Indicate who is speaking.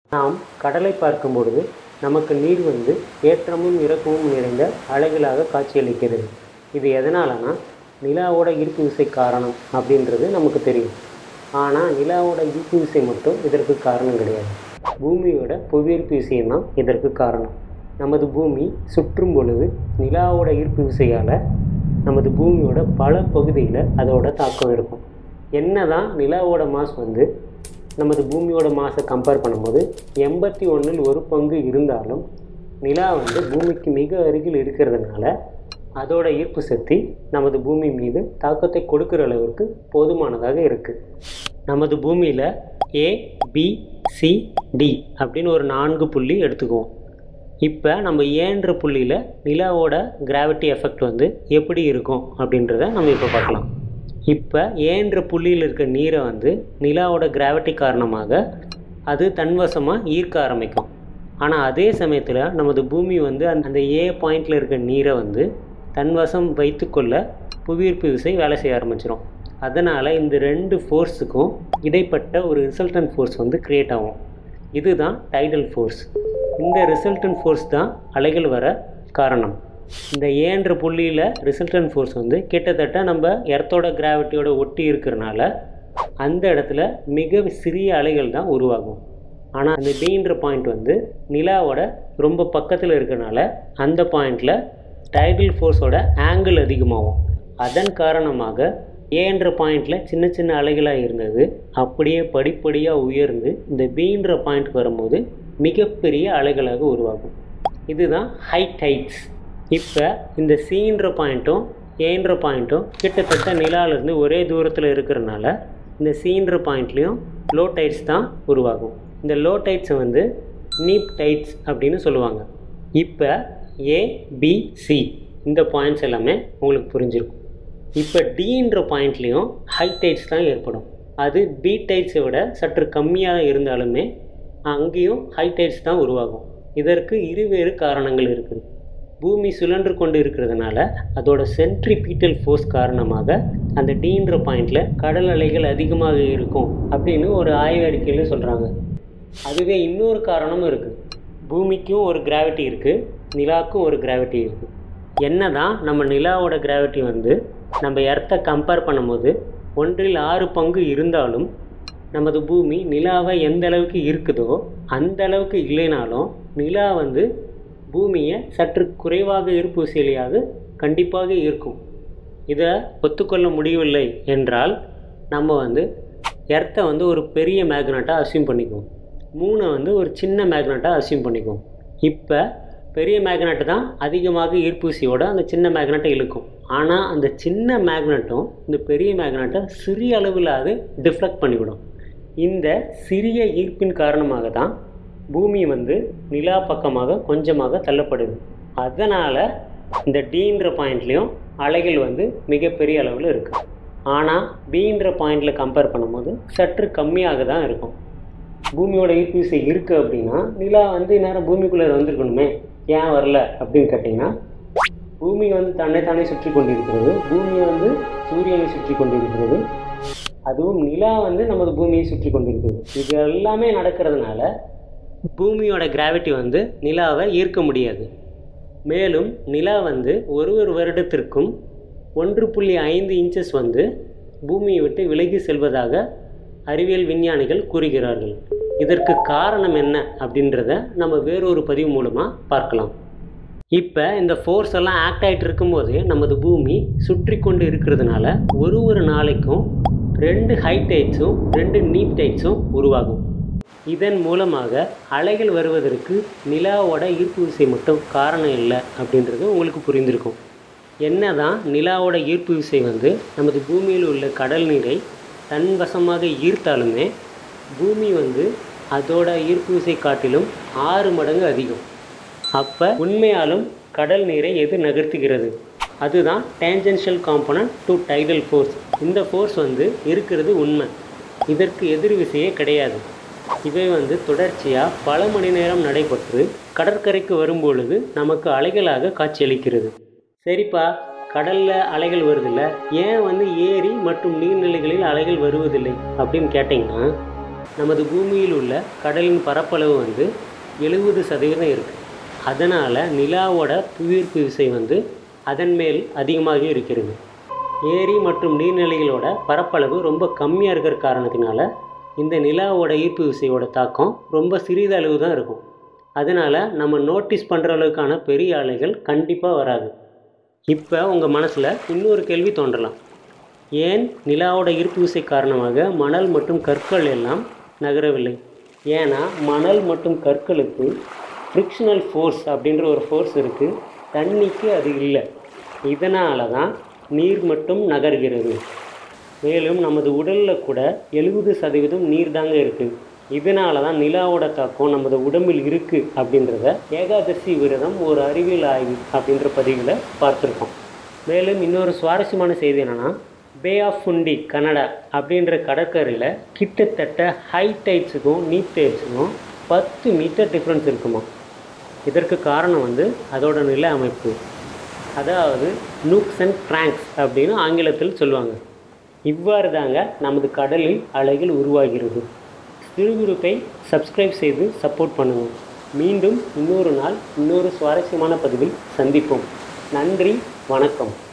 Speaker 1: நாம் கடலை பார்க்கும் பொழுது நமக்கு நீர் வந்து ஏற்றமும் இறக்கமும் நிறைந்த அலைகளாக காட்சியளிக்கிறது. இது எதனாலனா நிலாவோட ஈர்ப்பு விசை காரணம் அப்படின்றது நமக்கு தெரியும். ஆனால் நிலாவோட ஈர்ப்பு விசை மட்டும் இதற்கு காரணம் கிடையாது. பூமியோட புவியீர்ப்பு விசையும் தான் இதற்கு காரணம். நமது பூமி சுற்றும் பொழுது நிலாவோட ஈர்ப்பு விசையால் நமது பூமியோட பல பகுதியில் அதோட தாக்கம் இருக்கும். என்ன தான் நிலாவோட மாஸ் வந்து நமது பூமியோட மாஸை கம்பேர் பண்ணும்போது 81 இருந்தாலும் நிலா வந்து பூமிக்கு மிக அருகில் இருக்கிறதுனால அதோட ஈர்ப்பு சக்தி நமது பூமி மீது தாக்கத்தை கொடுக்குற அளவுக்கு போதுமானதாக இருக்குது. நமது பூமியில் ABCD அப்படின்னு ஒரு 4 புள்ளி எடுத்துக்குவோம். இப்போ நம்ம ஏன்ற புள்ளியில் நிலாவோட கிராவிட்டி எஃபெக்ட் வந்து எப்படி இருக்கும் அப்படின்றத நம்ம இப்போ பார்க்கலாம். இப்போ ஏன்ற புள்ளியில் இருக்க நீரை வந்து நிலாவோட கிராவிட்டி காரணமாக அது தன்வசமாக ஈர்க்க ஆரம்பிக்கும். ஆனால் அதே சமயத்தில் நமது பூமி வந்து அந்த ஏ பாயிண்டில் இருக்க நீரை வந்து தன்வசம் வைத்துக்கொள்ள புவியீர்ப்பு விசை வேலை செய்ய ஆரம்பிச்சிடும். அதனால் இந்த 2 ஃபோர்ஸுக்கும் இடைப்பட்ட ஒரு ரிசல்டன்ட் ஃபோர்ஸ் வந்து க்ரியேட் ஆகும். இதுதான் டைடல் ஃபோர்ஸ். இந்த ரிசல்டன்ட் ஃபோர்ஸ் தான் அலைகள் வர காரணம். இந்த ஏன்ற புள்ளியில் ரிசல்டன்ட் ஃபோர்ஸ் வந்து கிட்டத்தட்ட நம்ம எர்த்தோட கிராவிட்டியோட ஒட்டி இருக்கிறனால அந்த இடத்துல மிக சிறிய அலைகள் தான் உருவாகும். ஆனால் அந்த டீன்ற பாயிண்ட் வந்து நிலாவோட ரொம்ப பக்கத்தில் இருக்கிறனால அந்த பாயிண்டில் டைடல் ஃபோர்ஸோட ஆங்கிள் அதிகமாகும். அதன் காரணமாக ஏன்ற பாயிண்டில் சின்ன சின்ன அலைகளாக இருந்தது அப்படியே படிப்படியாக உயர்ந்து இந்த பீன்ற பாயிண்ட்க்கு வரும்போது மிகப்பெரிய அலைகளாக உருவாகும். இதுதான் ஹை டைட்ஸ். இப்போ இந்த சீன்ற பாயிண்ட்டும் ஏன்ற பாயிண்ட்டும் கிட்டத்தட்ட நிலாவிலேருந்து ஒரே தூரத்தில் இருக்கிறனால இந்த சீன்ற பாயிண்ட்லேயும் லோ டைட்ஸ் தான் உருவாகும். இந்த லோ டைட்ஸை வந்து நீப் டைட்ஸ் அப்படின்னு சொல்லுவாங்க. இப்போ ABC இந்த பாயிண்ட்ஸ் எல்லாமே உங்களுக்கு புரிஞ்சிருக்கும். இப்போ Dன்ற பாயிண்ட்லேயும் ஹை டைட்ஸ் தான் ஏற்படும். அது B டைட்ஸை விட சற்று கம்மியாக இருந்தாலுமே அங்கேயும் ஹை டைட்ஸ் தான் உருவாகும். இதற்கு இருவேறு காரணங்கள் இருக்குது. பூமி சுழன்று கொண்டு இருக்கிறதுனால அதோட சென்ட்ரிபீட்டல் ஃபோர்ஸ் காரணமாக அந்த டீன்ற பாயிண்டில் கடல் அலைகள் அதிகமாக இருக்கும் அப்படின்னு ஒரு ஆய்வறிக்கையில் சொல்கிறாங்க. அதுவே இன்னொரு காரணமும் இருக்குது. பூமிக்கும் ஒரு கிராவிட்டி இருக்குது, நிலாவுக்கும் ஒரு கிராவிட்டி இருக்குது. என்ன தான் நம்ம நிலாவோட கிராவிட்டி வந்து நம்ம எர்த்தை கம்பேர் பண்ணும்போது 1/6 இருந்தாலும் நமது பூமி நிலாவை எந்த அளவுக்கு இருக்குதோ அந்த அளவுக்கு இல்லைனாலும் நிலா வந்து பூமியை சற்று குறைவாக ஈர்ப்பு விசையாக கண்டிப்பாக இருக்கும். இதை ஒத்துக்கொள்ள முடியவில்லை என்றால் நம்ம வந்து எர்த்தை வந்து ஒரு பெரிய மேக்னட்டாக அஸ்யூம் பண்ணிக்குவோம், மூணை வந்து ஒரு சின்ன மேக்னட்டாக அஸ்யூம் பண்ணிக்குவோம். இப்போ பெரிய மேக்னெட் தான் அதிகமாக ஈர்ப்பு விசையோட அந்த சின்ன மேக்னெட்டை இழுக்கும். ஆனால் அந்த சின்ன மேக்னெட்டும் இந்த பெரிய மேக்னெட்டை சிறிய அளவில் அது டிஃப்ளெக்ட் பண்ணிவிடும். இந்த சிறிய ஈர்ப்பின் காரணமாக தான் பூமி வந்து நிலா பக்கமாக கொஞ்சமாக தள்ளப்படுது. அதனால் இந்த Dன்ற பாயிண்ட்லேயும் அலைகள் வந்து மிகப்பெரிய அளவில் இருக்குது. ஆனால் Bன்ற பாயிண்டில் கம்பேர் பண்ணும்போது சற்று கம்மியாக தான் இருக்கும். பூமியோட ஈர்ப்பு விசை இருக்குது அப்படின்னா நிலா வந்து இந்நேரம் பூமிக்குள்ளே வந்திருக்கணுமே, ஏன் வரல அப்படின்னு கேட்டிங்கன்னா, பூமி வந்து தன்னைத்தானே சுற்றி கொண்டிருக்கிறது, பூமியை வந்து சூரியனை சுற்றி கொண்டிருக்கிறது, அதுவும் நிலா வந்து நமது பூமியை சுற்றி கொண்டிருக்கிறது. இது எல்லாமே நடக்கிறதுனால பூமியோட கிராவிட்டி வந்து நிலாவை ஈர்க்க முடியாது. மேலும் நிலா வந்து ஒரு வருடத்திற்கும் 1.5 இன்ச்சஸ் வந்து பூமியை விட்டு விலகி செல்வதாக அறிவியல் விஞ்ஞானிகள் கூறுகிறார்கள். இதற்கு காரணம் என்ன அப்படின்றத நம்ம வேறொரு பதிவு மூலமாக பார்க்கலாம். இப்போ இந்த ஃபோர்ஸ் எல்லாம் ஆக்ட் ஆகிட்டு இருக்கும்போது நமது பூமி சுற்றி கொண்டு இருக்கிறதுனால ஒரு நாளைக்கும் 2 ஹை டைட்ஸும் 2 நீப் டைட்ஸும் உருவாகும். இதன் மூலமாக அலைகள் வருவதற்கு நிலாவோட ஈர்ப்பு விசை மட்டும் காரணம் இல்லை அப்படின்றது உங்களுக்கு புரிந்திருக்கும். என்ன தான் நிலாவோட ஈர்ப்பு விசை வந்து நமது பூமியில் உள்ள கடல் நீரை தன்வசமாக ஈர்த்தாலுமே பூமி வந்து அதோட ஈர்ப்பு விசை காட்டிலும் 6 மடங்கு அதிகம். அப்போ உண்மையாலும் கடல் நீரை எது நகர்த்துகிறது? அதுதான் tangential component to tidal force. இந்த ஃபோர்ஸ் வந்து இருக்கிறது உண்மை, இதற்கு எதிர் விசையே கிடையாது. இவை வந்து தொடர்ச்சியாக பல மணி நேரம் நடைபெற்று கடற்கரைக்கு வரும்பொழுது நமக்கு அலைகளாக காட்சியளிக்கிறது. சரிப்பா, கடலில் அலைகள் வருதில்ல, ஏன் வந்து ஏரி மற்றும் நீர்நிலைகளில் அலைகள் வருவதில்லை அப்படின்னு கேட்டிங்கன்னா, நமது பூமியில் உள்ள கடலின் பரப்பளவு வந்து 70% இருக்குது. அதனால் நிலாவோட புவியீர்ப்பு விசை வந்து அதன் மேல் அதிகமாக இருக்கிறது. ஏரி மற்றும் நீர்நிலைகளோட பரப்பளவு ரொம்ப கம்மியாக இருக்கிற காரணத்தினால இந்த நிலாவோட ஈர்ப்பு விசையோட தாக்கம் ரொம்ப சிறிதளவு தான் இருக்கும். அதனால் நம்ம நோட்டீஸ் பண்ணுற அளவுக்கான பெரிய அலைகள் கண்டிப்பாக வராது. இப்போ உங்கள் மனசில் இன்னொரு கேள்வி தோன்றலாம். ஏன் நிலாவோட ஈர்ப்பு விசை காரணமாக மணல் மற்றும் கற்கள் எல்லாம் நகரவில்லை? ஏன்னா மணல் மற்றும் கற்களுக்கு ஃப்ரிக்ஷனல் ஃபோர்ஸ் அப்படின்ற ஒரு ஃபோர்ஸ் இருக்குது, தண்ணிக்கு அது இல்லை. இதனால தான் நீர் மட்டும் நகர்கிறது. மேலும் நமது உடலில் கூட 70% நீர் தாங்க இருக்குது. இதனால தான் நிலாவோட தாக்கம் நமது உடம்பில் இருக்குது அப்படின்றத ஏகாதசி விரதம் ஒரு அறிவியல் ஆய்வு அப்படின்ற பதிவில் பார்த்துருக்கோம். மேலும் இன்னொரு சுவாரஸ்யமான செய்தி என்னென்னா, பே ஆஃப் ஃபுண்டி கனடா அப்படின்ற கடற்கரையில் கிட்டத்தட்ட ஹை டைட்ஸுக்கும் நீட் டைட்ஸுக்கும் 10 மீட்டர் டிஃப்ரென்ஸ் இருக்குமா. இதற்கு காரணம் வந்து அதோட நில அமைப்பு, அதாவது நூக்ஸ் அண்ட் கிராங்க்ஸ் அப்படின்னு ஆங்கிலத்தில் சொல்லுவாங்க. இவ்வாறு தாங்க நமது கடலில் அலைகள் உருவாகிறது. சிறுகுறிப்பை சப்ஸ்கிரைப் செய்து சப்போர்ட் பண்ணுங்கள். மீண்டும் இன்னொரு நாள் இன்னொரு சுவாரஸ்யமான பதிவில் சந்திப்போம். நன்றி, வணக்கம்.